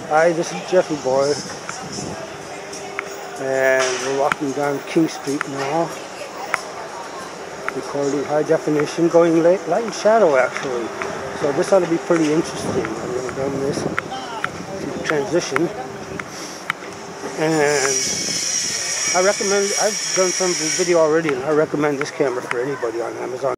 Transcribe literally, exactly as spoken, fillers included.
Hi, this is Jeffy Boy, and we're walking down King Street now, recording high definition, going light, light and shadow actually. So this ought to be pretty interesting. I've never done this transition, and I recommend. I've done some video already, and I recommend this camera for anybody on Amazon.